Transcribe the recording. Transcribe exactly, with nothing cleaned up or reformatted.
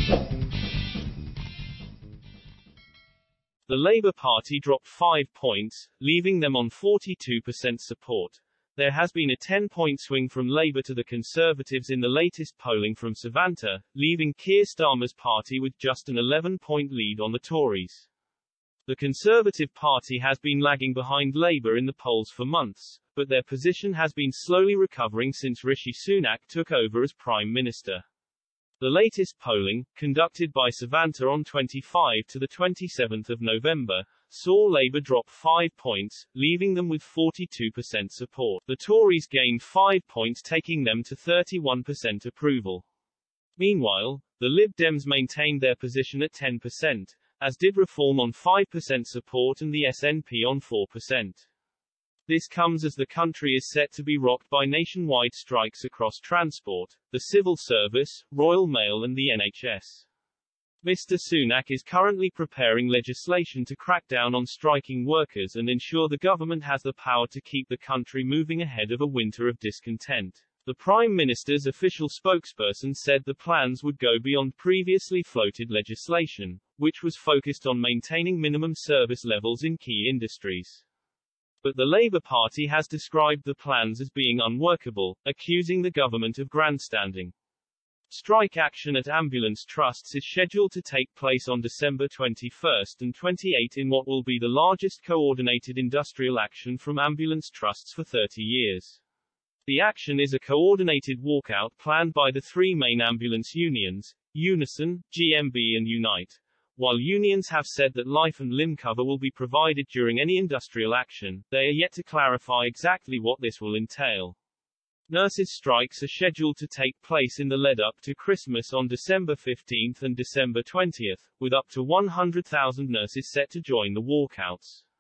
The Labour Party dropped five points, leaving them on forty-two percent support. There has been a ten-point swing from Labour to the Conservatives in the latest polling from Savanta, leaving Keir Starmer's party with just an eleven-point lead on the Tories. The Conservative Party has been lagging behind Labour in the polls for months, but their position has been slowly recovering since Rishi Sunak took over as Prime Minister. The latest polling, conducted by Savanta on the twenty-fifth to the twenty-seventh of November, saw Labour drop five points, leaving them with forty-two percent support. The Tories gained five points, taking them to thirty-one percent approval. Meanwhile, the Lib Dems maintained their position at ten percent, as did Reform on five percent support and the S N P on four percent. This comes as the country is set to be rocked by nationwide strikes across transport, the civil service, Royal Mail and the N H S. Mister Sunak is currently preparing legislation to crack down on striking workers and ensure the government has the power to keep the country moving ahead of a winter of discontent. The Prime Minister's official spokesperson said the plans would go beyond previously floated legislation, which was focused on maintaining minimum service levels in key industries. But the Labour Party has described the plans as being unworkable, accusing the government of grandstanding. Strike action at ambulance trusts is scheduled to take place on December twenty-first and twenty-eighth in what will be the largest coordinated industrial action from ambulance trusts for thirty years. The action is a coordinated walkout planned by the three main ambulance unions, Unison, G M B and Unite. While unions have said that life and limb cover will be provided during any industrial action, they are yet to clarify exactly what this will entail. Nurses' strikes are scheduled to take place in the lead-up to Christmas on December fifteenth and December twentieth, with up to one hundred thousand nurses set to join the walkouts.